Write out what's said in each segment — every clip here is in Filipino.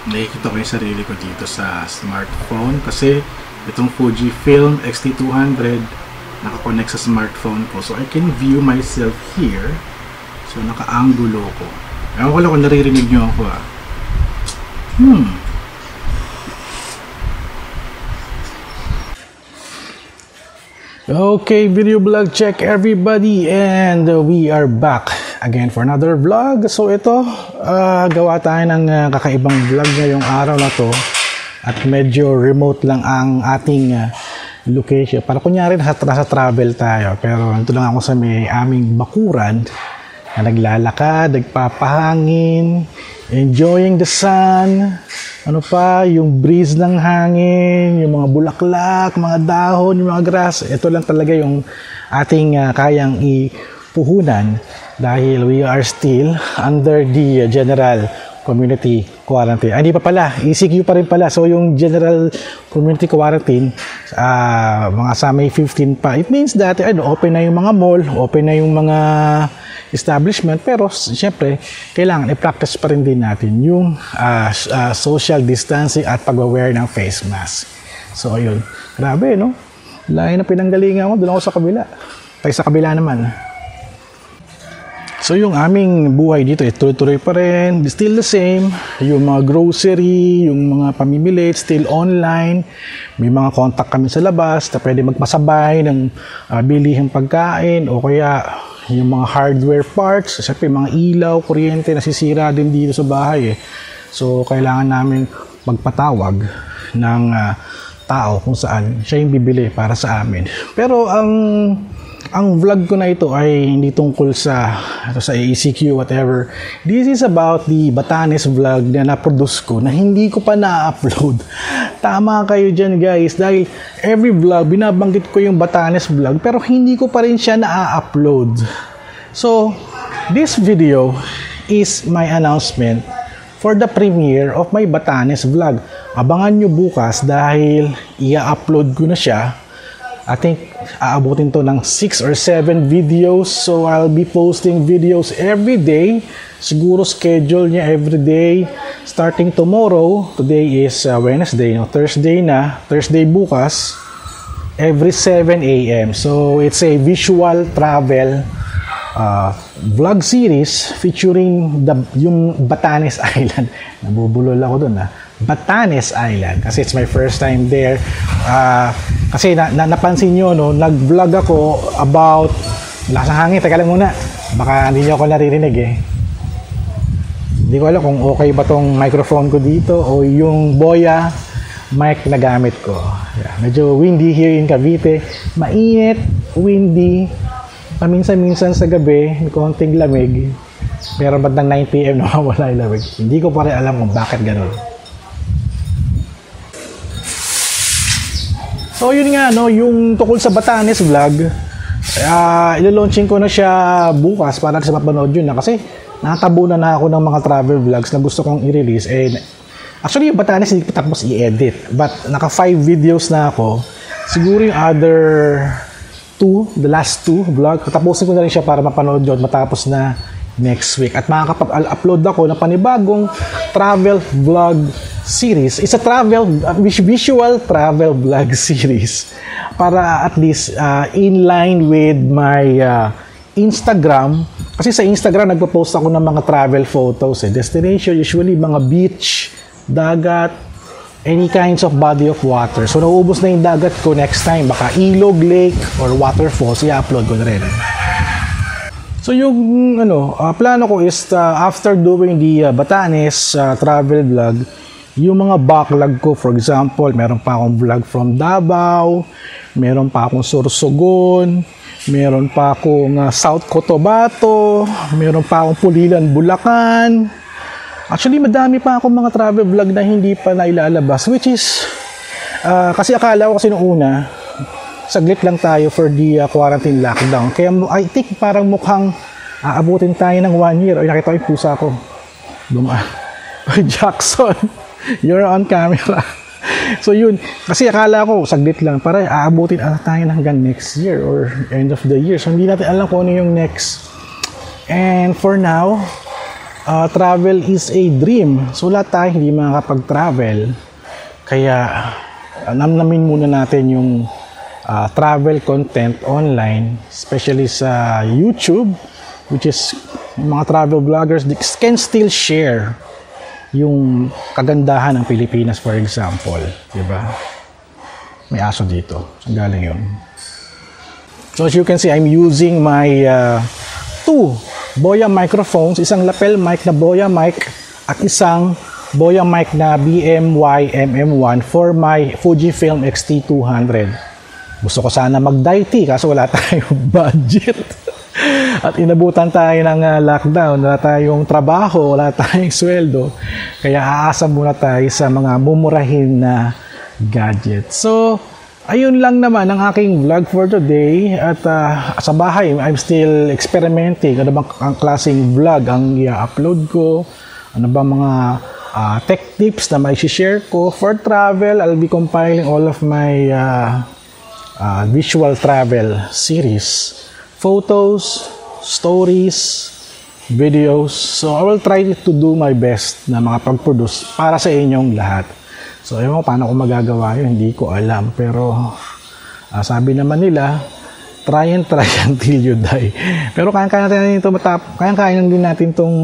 nakikita ko yung sarili ko dito sa smartphone kasi itong Fujifilm X-T200 nakakonect sa smartphone ko, so I can view myself here. So naka-angulo ko. Ewan ko lang kung naririnig nyo ako Okay, video vlog check everybody, and we are back again for another vlog. So ito, gawa tayo ng kakaibang vlog ngayong araw na to, at medyo remote lang ang ating location. Para kunyari nasa travel tayo, pero ito lang ako sa may aming bakuran na naglalakad, nagpapahangin, enjoying the sun. Ano pa, yung breeze ng hangin, yung mga bulaklak, mga dahon, yung mga grass. Ito lang talaga yung ating kayang ipuhunan dahil we are still under the general community quarantine. Hindi pa pala, ECQ pa rin pala. So yung general community quarantine, mga sa May 15 pa. It means that open na yung mga mall, open na yung mga establishment, pero siyempre kailangan i-practice pa rin din natin yung social distancing at pag-wear ng face mask. So ayun, grabe no, layo na pinanggalingan ko, doon ako sa kabila, tayo sa kabila naman. So yung aming buhay dito tuloy-tuloy pa rin, still the same. Yung mga grocery, yung mga pamimili, still online. May mga contact kami sa labas na pwede magpasabay ng bilihing pagkain, o kaya yung mga hardware parts, siyempre mga ilaw, kuryente, nasisira din dito sa bahay So kailangan namin magpatawag ng tao kung saan siya yung bibili para sa amin. Pero ang vlog ko na ito ay hindi tungkol sa ECQ, whatever. This is about the Batanes vlog na na-produce ko na hindi ko pa na-upload. Tama kayo dyan guys, dahil every vlog binabanggit ko yung Batanes vlog pero hindi ko pa rin siya na-upload. So this video is my announcement for the premiere of my Batanes vlog. Abangan nyo bukas dahil i-upload ko na siya. I think aabutin to ng 6 or 7 videos. So I'll be posting videos every day. Siguro schedule niya every day. Starting tomorrow, today is Wednesday, no? Thursday na. Thursday bukas, every 7 a.m. So it's a visual travel vlog series featuring yung Batanes Island. Nabubulol ako dun Batanes Island kasi it's my first time there. Kasi napansin nyo, no, nag-vlog ako about lasang hangin. Teka lang muna, baka hindi nyo ako naririnig Hindi ko alam kung okay ba tong microphone ko dito o yung Boya mic na gamit ko. Medyo windy here in Cavite. Mainit, windy. Paminsan-minsan sa gabi, may konting lamig. Pero bandang 9 PM nawawala yung lamig. Hindi ko pa rin alam kung bakit ganun. So yun nga, no, yung tukol sa Batanes vlog, ilo-launching ko na siya bukas para sa mapanood yun kasi nakatabunan na ako ng mga travel vlogs na gusto kong i-release. Actually yung Batanes hindi ko tapos i-edit, but naka 5 videos na ako. Siguro yung other 2, the last 2 vlog, tapusin ko na rin siya para mapanood yun matapos na next week. At makakapag-upload ako ng panibagong travel vlog series. It's a visual travel vlog series para at least in line with my Instagram. Kasi sa Instagram nagpo-post ako ng mga travel photos destination, usually mga beach, dagat, any kinds of body of water. So nauubos na yung dagat ko, next time baka ilog, lake, or waterfalls, i-upload ko na rin. So yung plano ko is after doing the Batanes travel vlog, yung mga backlog ko, for example, meron pa akong vlog from Davao, meron pa akong Sorsogon, meron pa akong South Cotabato, meron pa akong Pulilan, Bulacan. Actually, madami pa akong mga travel vlog na hindi pa nailalabas, which is, kasi akala ko kasi noong una, saglit lang tayo for the quarantine lockdown. Kaya I think parang mukhang aabutin tayo ng 1 year. Ay, nakita ko yung pusa ko. Jackson, you're on camera. So yun, kasi akala ko saglit lang, para aabutin tayo hanggang next year or end of the year. So hindi natin alam kung ano yung next. And for now, travel is a dream. So lahat tayo hindi makakapag-travel. Kaya namnamin muna natin yung travel content online, especially sa YouTube, which is mga travel vloggers can still share yung kagandahan ng Pilipinas, for example. Diba? May aso dito. Saan galing yun? So as you can see, I'm using my two Boya microphones, isang lapel mic na Boya mic at isang Boya mic na BMY MM1 for my Fujifilm X-T200. Gusto ko sana mag-DAI kaso wala tayong budget. At inabutan tayo ng lockdown, wala tayong trabaho, wala tayong sweldo. Kaya aasa muna tayo sa mga mumurahin na gadget. So, ayun lang naman ang aking vlog for today. At sa bahay, I'm still experimenting. Ano bang ang klaseng vlog ang i-upload ko? Ano ba mga tech tips na may share ko for travel? I'll be compiling all of my visual travel series. Photos, stories, videos. So, I will try to do my best na makapag-produce para sa inyong lahat. So, ewan ko paano ko magagawa yun, hindi ko alam. Pero, sabi naman nila, try until you die. Pero kaya-kaya natin ito kaya-kaya din natin itong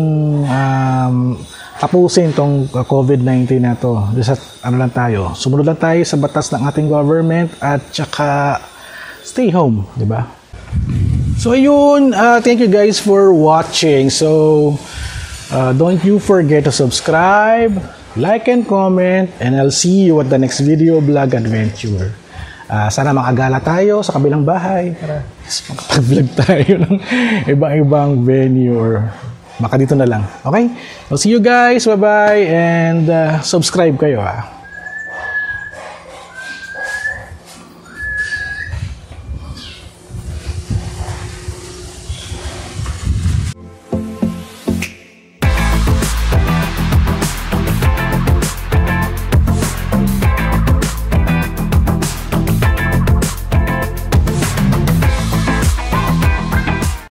tapusin itong COVID-19 na ito. Ano lang tayo, sumunod lang tayo sa batas ng ating government at saka stay home, di ba? So, ayun, thank you guys for watching. So, don't you forget to subscribe, like and comment, and I'll see you at the next video vlog adventure. Sana makagala tayo sa kabilang bahay para makapag-vlog tayo ng ibang-ibang venue or baka dito na lang. Okay? I'll see you guys. Bye-bye. And subscribe kayo.